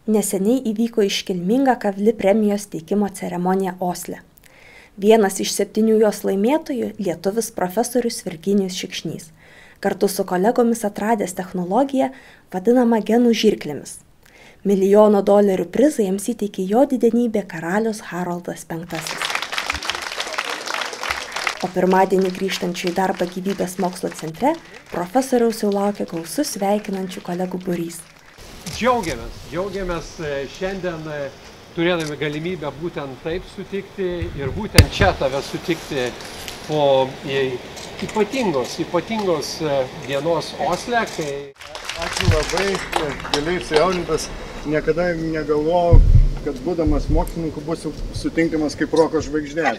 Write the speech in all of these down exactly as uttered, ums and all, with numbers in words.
Neseniai įvyko iškilminga Kavli premijos teikimo ceremonija Osle. Vienas iš septynių jos laimėtojų – lietuvis profesorius Virginijus Šikšnys, kartu su kolegomis atradęs technologiją vadinamą genų žirklėmis. Milijono dolerių prizą jiems įteikė jo didenybė karalius Haroldas penktasis. O pirmadienį grįžtančių į darbą gyvybės mokslo centre profesoriaus jau laukia gausus sveikinančių kolegų būrys. Džiaugiamės, džiaugiamės šiandien turėdami galimybę būtent taip sutikti ir būtent čia tave sutikti po ypatingos, ypatingos dienos Osle. Kai... Ačiū labai, giliai įsijaunintas, niekada negalvojau, kad būdamas mokslininku būsiu sutinkamas kaip roko žvaigždė.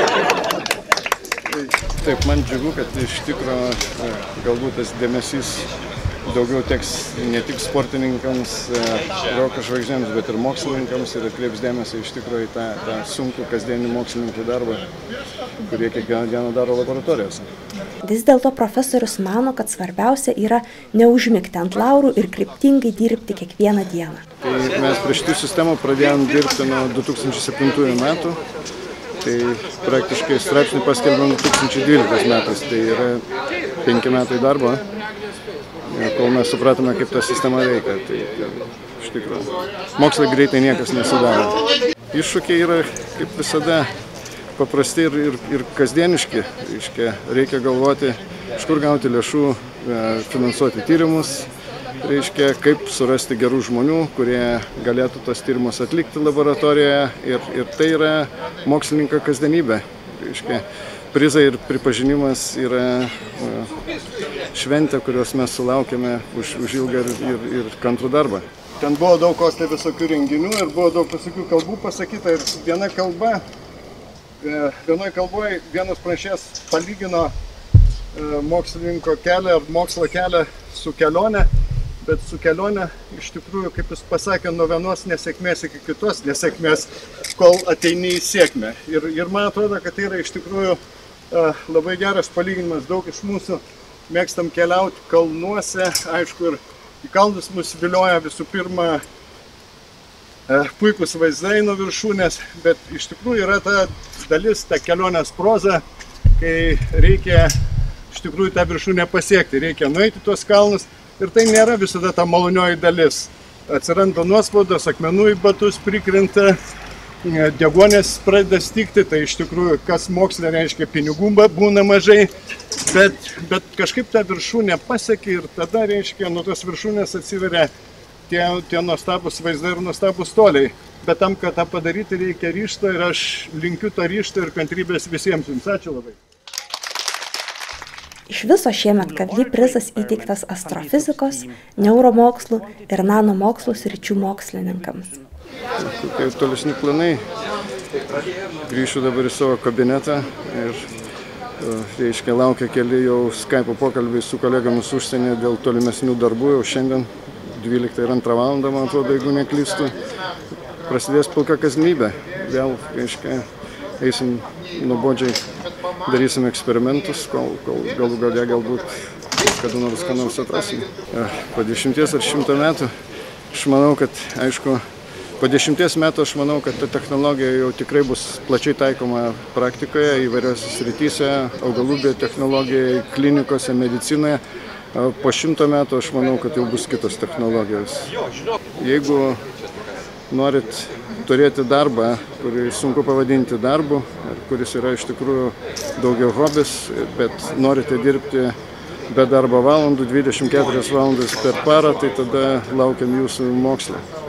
Taip, man džiugu, kad iš tikro galbūt tas dėmesys daugiau teks ne tik sportininkams, roko žvaigždėms, bet ir mokslininkams ir atkreips dėmesį iš tikro į tą, tą sunkų kasdienį mokslininkų darbą, kurie kiekvieną dieną daro laboratorijose. Vis dėlto profesorius mano, kad svarbiausia yra neužmigti ant laurų ir kryptingai dirbti kiekvieną dieną. Tai mes prie šitų sistemų pradėjom dirbti nuo du tūkstančiai septintųjų metų. Tai praktiškai straipsnį paskelbėm du tūkstančiai dvyliktais metais, tai yra penki metai darbo, kol mes supratome, kaip ta sistema veikia. Tai iš tikrųjų, mokslai greitai niekas nesidaro. Iššūkiai yra, kaip visada, paprasti ir, ir, ir kasdieniški. Reiškia, reikia galvoti, iš kur gauti lėšų, finansuoti tyrimus. Reiškia, kaip surasti gerų žmonių, kurie galėtų tos tyrimus atlikti laboratorijoje ir, ir tai yra mokslininko kasdienybė. Reiškia, prizai ir pripažinimas yra šventė, kurios mes sulaukėme už, už ilgą ir, ir, ir kantrų darbą. Ten buvo daug Osle visokių renginių ir buvo daug visokių kalbų pasakyta ir viena kalba, vienoje kalboje vienas pranešėjas palygino mokslininko kelią ar mokslo kelią su kelionė. Bet su kelionė, iš tikrųjų, kaip jis pasakė, nuo vienos nesėkmės iki kitos nesėkmės, kol ateini į sėkmę. Ir, ir man atrodo, kad tai yra iš tikrųjų labai geras palyginimas. Daug iš mūsų mėgstam keliauti kalnuose, aišku, ir į kalnus mus vilioja visų pirma puikus vaizdai nuo viršūnės, bet iš tikrųjų yra ta dalis, ta kelionės proza, kai reikia iš tikrųjų tą viršūnę pasiekti, reikia nueiti tuos kalnus. Ir tai nėra visada ta malonioji dalis. Atsiranda nuospaudos, akmenų į batus prikrinta, deguonės pradeda stigti, tai iš tikrųjų, kas moksle reiškia, pinigų būna mažai, bet, bet kažkaip tą viršūnę pasiekia ir tada, reiškia, nuo tos viršūnės atsiveria tie, tie nuostabus vaizdai ir nuostabus toliai. Bet tam, kad tą padaryti, reikia ryžto ir aš linkiu to ryžto ir kantrybės visiems jums. Ačiū labai. Iš viso šiemet Kavli prizas įteiktas astrofizikos, neuromokslų ir nanomokslų sričių mokslininkams. Kokie tolesni planai? Grįšiu dabar į savo kabinetą ir reiškia, laukia keli jau Skype pokalbiai su kolegomis užsienyje dėl tolimesnių darbų. Jau šiandien dvyliktą ir antrą valandą, man atrodo, jeigu neklystu, prasidės pilka kasdienybė. Vėl, reiškia, eisim nuobodžiai, darysim eksperimentus, kol, kol galų gale galbūt kada nors ką nors atrasim. Po dešimties ar šimto metų, aš manau, kad, aišku, po dešimties metų aš manau, kad ta technologija jau tikrai bus plačiai taikoma praktikoje, įvairiose srityse, augalų biotechnologijoje, klinikose, medicinoje. Po šimto metų aš manau, kad jau bus kitos technologijos. Jeigu norit turėti darbą, kurį sunku pavadinti darbu, kuris yra iš tikrųjų daugiau hobis, bet norite dirbti be darbo valandų, dvidešimt keturias valandas per parą, tai tada laukiam jūsų moksle.